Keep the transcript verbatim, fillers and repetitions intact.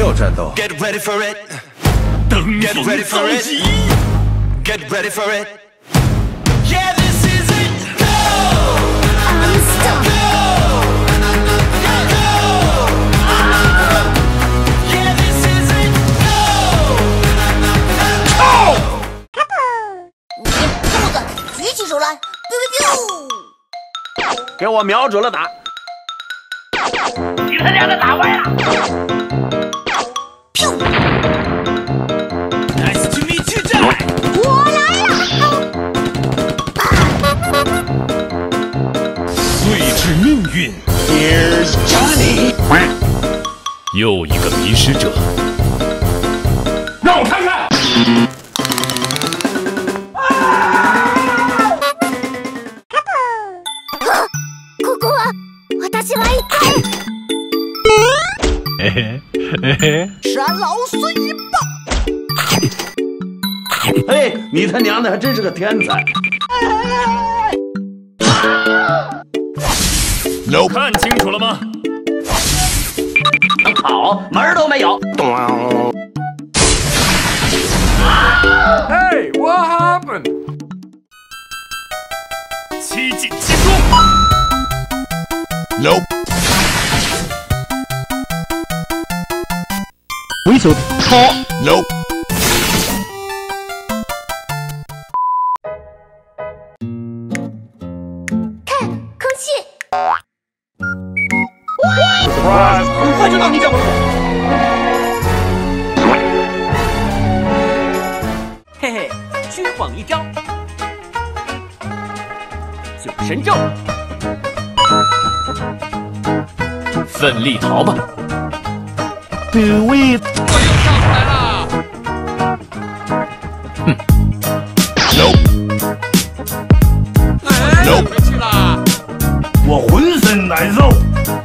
有战斗。 Get ready for it. 登 Get 峰 ready 造 for 极。 it. Get ready for it. Yeah, this is it. Go. Unstoppable. Yeah, this is it. Go. 你兔子，举起手来，biu biu biu。 给我瞄准了打！ 你他娘的打歪了 ！Nice to meet you, Jack。 我来了。 对峙命运 Here's Johnny。 又一个迷失者。让我看看。 ここは私は一体。 嘿嘿嘿嘿。 山老孙一棒。 嘿，你他娘的还真是个天才！ 看清楚了吗？ 好，门儿都没有。 Hey, what happened? 七进七出。Nope。回手抄。Nope。 看，空气。 很快就到你脚了。 嘿嘿，虚晃一招，九神咒， 奋力逃吧！ Do it！ 我又上来了。 哼 ！Nope。哎，回去了。 我浑身难受。